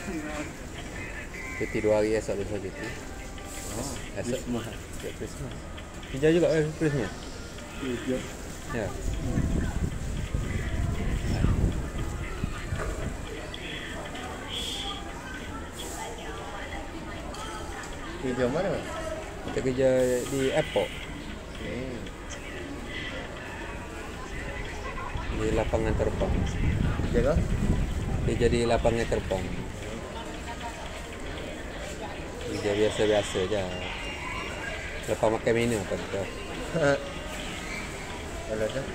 Cuti 2 hari esok besok cuti. Esok Christmas. Christmas. Hijau juga Christmas. Hijau. Ya. Hijau mana? Kita kerja di airport. Di lapangan terbang. Jaga? Dia jadi lapangan terbang. Kerja biasa-biasa je. Lepas makan minum apa tu. Kalau tu.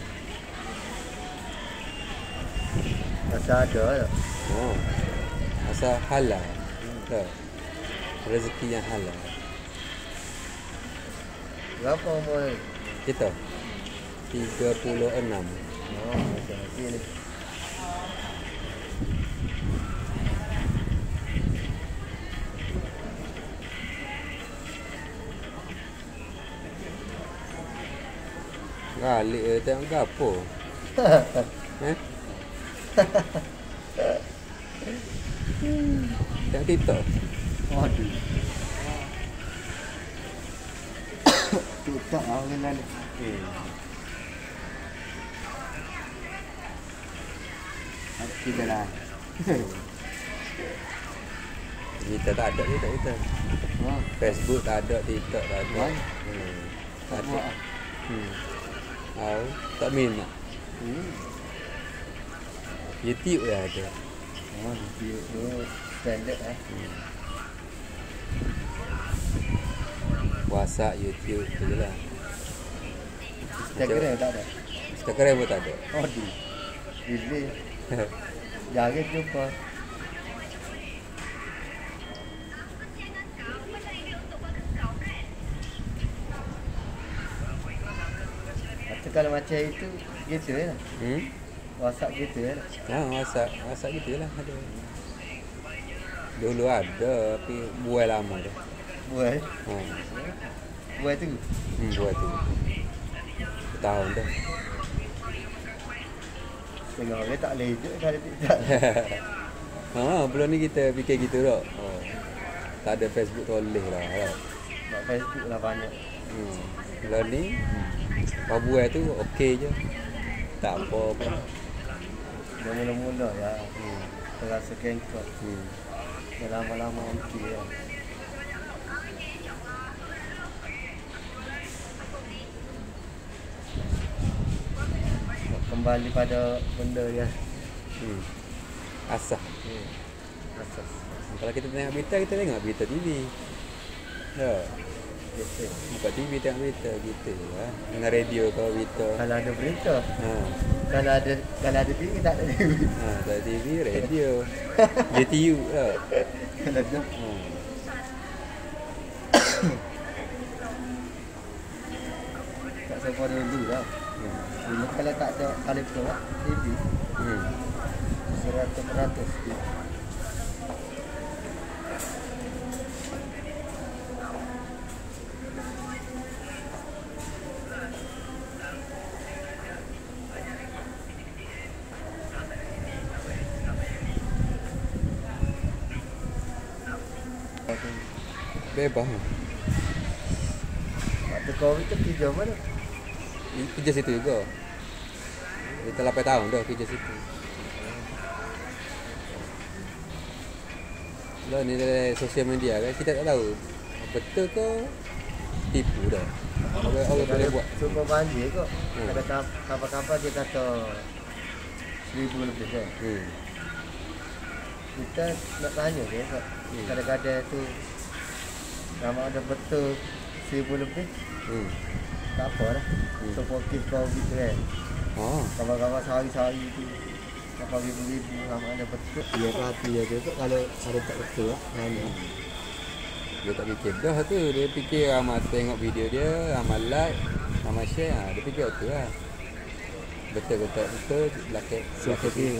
Masa ada tak? Oh. Asal halal. Tak. Rezeki yang halal. Berapa umur? Kita 36. Oh, macam ni. Galik ke tengok gapo? Eh? Tengok TikTok. Aduh. Tutak lah dengan ni. Hati jalan. Kita tak ada TikTok kita. Facebook tak ada, TikTok tak ada. Tak ada. Tak minat. YouTube dah ada. Dia standard WhatsApp, YouTube tu je lah. Instagram tak ada. Instagram pun tak ada. Aduh. Ini jangan jumpa. Atau kalau macam itu gitu ya. WhatsApp gitu ya. WhatsApp gitu lah ada. Dulu ada tapi buai lama dah. Buat. Buat tu. Buai tu. Setahun dah. Tengok dia tak boleh hidup kalau tidak. Belum ni kita fikir gitu tak. Tak ada Facebook tu boleh lah. Buat Facebook lah banyak. Kalau ni buai tu okey je. Tak apa pun. Dia mula-mula ya. Terasa kengkot. Dah lama-lama okey ya. Kembali pada benda ya. Asas. Asas. Kalau kita tengok berita, kita tengok berita TV. Ya. Biasa. Buka TV tengok berita gitu lah. Dengan radio kalau berita. Kalau ada berita. Ha. Kalau ada TV tak ada TV. Tak ada TV, radio. JTU lah. Kalau ada. Tak sempat dulu lah. Dulu kalau tak ada kolektor TV 100%. Bebas. Waktu Covid tu kerja mana? Kerja situ juga. Kita 8 tahun dah kerja situ. Lah ni dari sosial media kan kita tak tahu betul ke tipu dah. Orang boleh buat. Cuba banjir kok. Ada kapal-kapal dia kata 1,000 lebih kan. Kita nak tanya dia kok. Kadang-kadang tu nama ada betul 1,000 lebih. Tak apa lah. Supportif Covid tu kan. Kapal-kapal sehari-sehari tu 8,000 nama ada betul. Dia hati dia tu kalau ada tak betul lah. Dia tak fikir dah tu. Dia fikir ramai tengok video dia, ramai like, ramai share. Dia fikir betul lah. Betul belakang kita.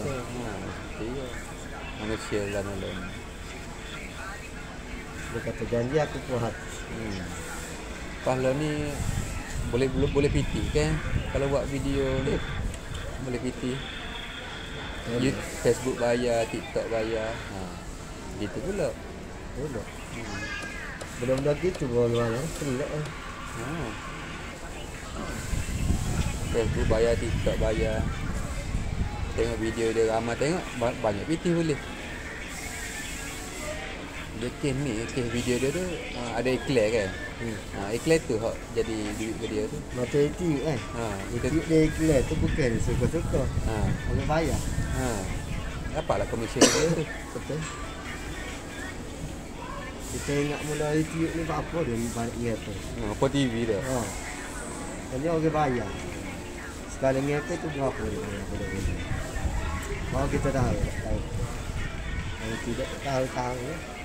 Manusia dan lain. Dia kata janji aku kuat. Kalau ni boleh PT kan? Kalau buat video ni boleh PT. Facebook bayar, TikTok bayar. Gitu pula. Pula. Belum lagi tu baru pelik eh. Ha. Facebook bayar, TikTok bayar. Tengok video dia ramai tengok banyak PT boleh. Dia kes video dia tu ada iklan kan. Iklan tu hak jadi duit ke dia tu. Macam itu kan. Kita Dia iklan tu bukan suka-suka. Orang bayar. Dapatlah komisen dia tu. Betul. Kita ingat mula YouTube ni apa dia balik dia tu. Apa TV dah. Hanya orang bayar. Sekali ngepek tu berapa dia bayar pada dia. Kalau kita tahu. Kalau tidak tahu